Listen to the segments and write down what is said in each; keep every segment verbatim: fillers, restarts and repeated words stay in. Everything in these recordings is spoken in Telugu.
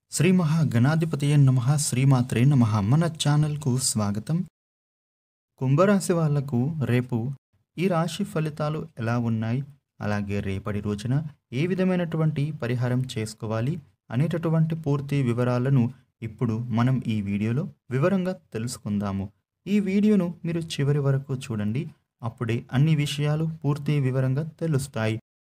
శ్రీ మహాగణాధిపతయే నమః శ్రీమాత్రే నమః. మన ఛానల్కు స్వాగతం. కుంభరాశి వాళ్లకు రేపు ఈ రాశి ఫలితాలు ఎలా ఉన్నాయి, అలాగే రేపటి రోజున ఏ విధమైనటువంటి పరిహారం చేసుకోవాలి అనేటటువంటి పూర్తి వివరాలను ఇప్పుడు మనం ఈ వీడియోలో వివరంగా తెలుసుకుందాము. ఈ వీడియోను మీరు చివరి వరకు చూడండి, అప్పుడే అన్ని విషయాలు పూర్తి వివరంగా తెలుస్తాయి.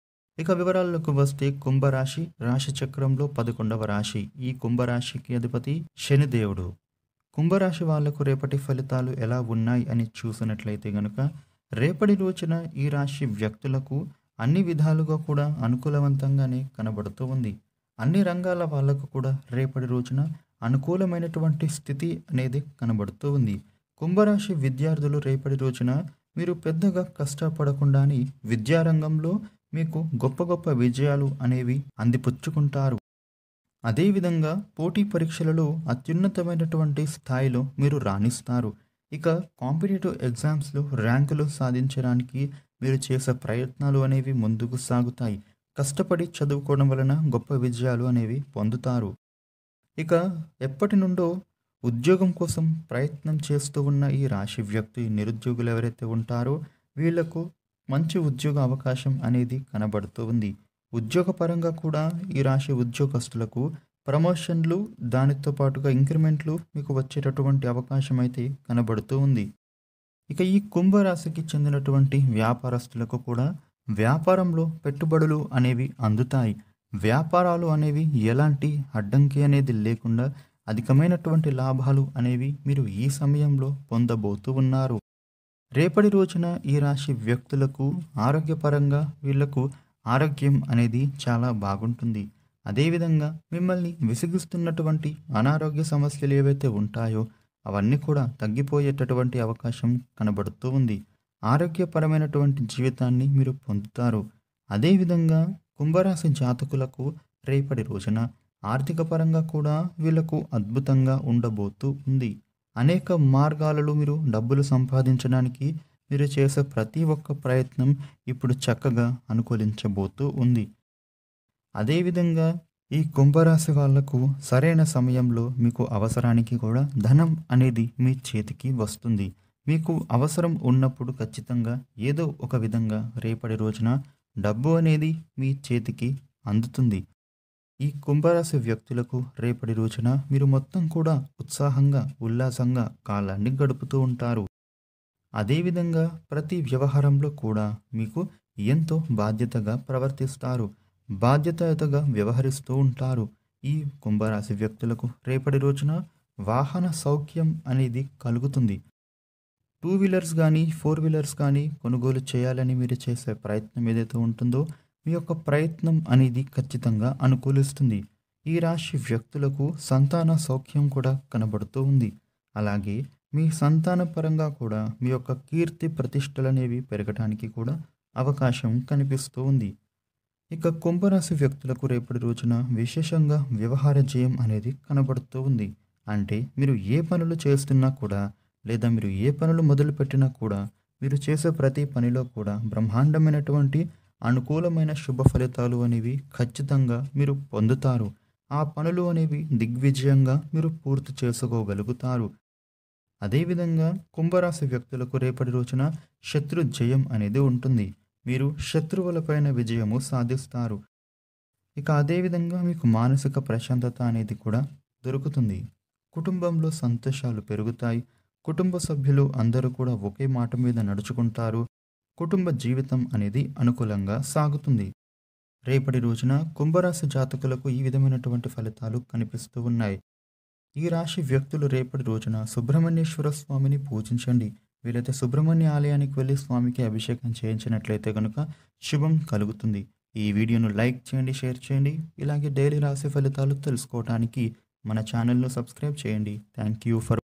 ఇక వివరాలకు వస్తే కుంభరాశి రాశి చక్రంలో పదకొండవ రాశి. ఈ కుంభరాశికి అధిపతి శనిదేవుడు. కుంభరాశి వాళ్లకు రేపటి ఫలితాలు ఎలా ఉన్నాయి అని చూసినట్లయితే గనుక రేపటి రోజున ఈ రాశి వ్యక్తులకు అన్ని విధాలుగా కూడా అనుకూలవంతంగానే కనబడుతూ ఉంది. అన్ని రంగాల వాళ్లకు కూడా రేపటి రోజున అనుకూలమైనటువంటి స్థితి అనేది కనబడుతూ ఉంది. కుంభరాశి విద్యార్థులు రేపటి రోజున మీరు పెద్దగా కష్టపడకుండానే విద్యారంగంలో మీకు గొప్ప గొప్ప విజయాలు అనేవి అందిపుచ్చుకుంటారు. అదేవిధంగా పోటీ పరీక్షలలో అత్యున్నతమైనటువంటి స్థాయిలో మీరు రాణిస్తారు. ఇక కాంపిటేటివ్ ఎగ్జామ్స్లో ర్యాంకులు సాధించడానికి మీరు చేసే ప్రయత్నాలు అనేవి ముందుకు సాగుతాయి. కష్టపడి చదువుకోవడం వలన గొప్ప విజయాలు అనేవి పొందుతారు. ఇక ఎప్పటి నుండో ఉద్యోగం కోసం ప్రయత్నం చేస్తూ ఉన్న ఈ రాశి వ్యక్తి నిరుద్యోగులు ఎవరైతే ఉంటారో వీళ్లకు మంచి ఉద్యోగ అవకాశం అనేది కనబడుతూ ఉంది. ఉద్యోగపరంగా కూడా ఈ రాశి ఉద్యోగస్తులకు ప్రమోషన్లు, దానితో పాటుగా ఇంక్రిమెంట్లు మీకు వచ్చేటటువంటి అవకాశం అయితే కనబడుతూ ఉంది. ఇక ఈ కుంభరాశికి చెందినటువంటి వ్యాపారస్తులకు కూడా వ్యాపారంలో పెట్టుబడులు అనేవి అందుతాయి. వ్యాపారాలు అనేవి ఎలాంటి అడ్డంకి అనేది లేకుండా అధికమైనటువంటి లాభాలు అనేవి మీరు ఈ సమయంలో పొందబోతూ ఉన్నారు. రేపటి రోజున ఈ రాశి వ్యక్తులకు ఆరోగ్యపరంగా వీళ్లకు ఆరోగ్యం అనేది చాలా బాగుంటుంది. అదేవిధంగా మిమ్మల్ని విసిగిస్తున్నటువంటి అనారోగ్య సమస్యలు ఏవైతే ఉంటాయో అవన్నీ కూడా తగ్గిపోయేటటువంటి అవకాశం కనబడుతూ ఉంది. ఆరోగ్యపరమైనటువంటి జీవితాన్ని మీరు పొందుతారు. అదేవిధంగా కుంభరాశి జాతకులకు రేపటి రోజున ఆర్థిక పరంగా కూడా వీళ్లకు అద్భుతంగా ఉండబోతూ ఉంది. అనేక మార్గాలలో మీరు డబ్బులు సంపాదించడానికి మీరు చేసే ప్రతి ఒక్క ప్రయత్నం ఇప్పుడు చక్కగా అనుకూలించబోతూ ఉంది. అదేవిధంగా ఈ కుంభరాశి వాళ్లకు సరైన సమయంలో మీకు అవసరానికి కూడా ధనం అనేది మీ చేతికి వస్తుంది. మీకు అవసరం ఉన్నప్పుడు ఖచ్చితంగా ఏదో ఒక విధంగా రేపటి రోజున డబ్బు అనేది మీ చేతికి అందుతుంది. ఈ కుంభరాశి వ్యక్తులకు రేపటి రోజున మీరు మొత్తం కూడా ఉత్సాహంగా ఉల్లాసంగా కాలాన్ని గడుపుతూ ఉంటారు. అదేవిధంగా ప్రతి వ్యవహారంలో కూడా మీకు ఎంతో బాధ్యతగా ప్రవర్తిస్తారు, బాధ్యతగా వ్యవహరిస్తూ ఉంటారు. ఈ కుంభరాశి వ్యక్తులకు రేపటి రోజున వాహన సౌఖ్యం అనేది కలుగుతుంది. టూ వీలర్స్ కానీ ఫోర్ వీలర్స్ కానీ కొనుగోలు చేయాలని మీరు చేసే ప్రయత్నం ఏదైతే ఉంటుందో మీ యొక్క ప్రయత్నం అనేది ఖచ్చితంగా అనుకూలిస్తుంది. ఈ రాశి వ్యక్తులకు సంతాన సౌఖ్యం కూడా కనబడుతూ ఉంది. అలాగే మీ సంతాన పరంగా కూడా మీ యొక్క కీర్తి ప్రతిష్టలు అనేవి పెరగడానికి కూడా అవకాశం కనిపిస్తూ ఉంది. ఇక కుంభరాశి వ్యక్తులకు రేపటి రోజున విశేషంగా వ్యవహార జయం అనేది కనబడుతూ ఉంది. అంటే మీరు ఏ పనులు చేస్తున్నా కూడా లేదా మీరు ఏ పనులు మొదలుపెట్టినా కూడా మీరు చేసే ప్రతి పనిలో కూడా బ్రహ్మాండమైనటువంటి అనుకూలమైన శుభ ఫలితాలు అనేవి ఖచ్చితంగా మీరు పొందుతారు. ఆ పనులు అనేవి దిగ్విజయంగా మీరు పూర్తి చేసుకోగలుగుతారు. అదేవిధంగా కుంభరాశి వ్యక్తులకు రేపటి రోజున శత్రు జయం అనేది ఉంటుంది. మీరు శత్రువులపైన విజయము సాధిస్తారు. ఇక అదేవిధంగా మీకు మానసిక ప్రశాంతత అనేది కూడా దొరుకుతుంది. కుటుంబంలో సంతోషాలు పెరుగుతాయి. కుటుంబ సభ్యులు అందరూ కూడా ఒకే మాట మీద నడుచుకుంటారు. కుటుంబ జీవితం అనేది అనుకూలంగా సాగుతుంది. రేపటి రోజున కుంభరాశి జాతకులకు ఈ విధమైనటువంటి ఫలితాలు కనిపిస్తూ ఉన్నాయి. ఈ రాశి వ్యక్తులు రేపటి రోజున సుబ్రహ్మణ్యేశ్వర స్వామిని పూజించండి. వీలైతే సుబ్రహ్మణ్య ఆలయానికి వెళ్ళి స్వామికి అభిషేకం చేయించినట్లయితే కనుక శుభం కలుగుతుంది. ఈ వీడియోను లైక్ చేయండి, షేర్ చేయండి. ఇలాగే డైలీ రాశి ఫలితాలు తెలుసుకోవడానికి మన ఛానల్ను సబ్స్క్రైబ్ చేయండి. Thank you for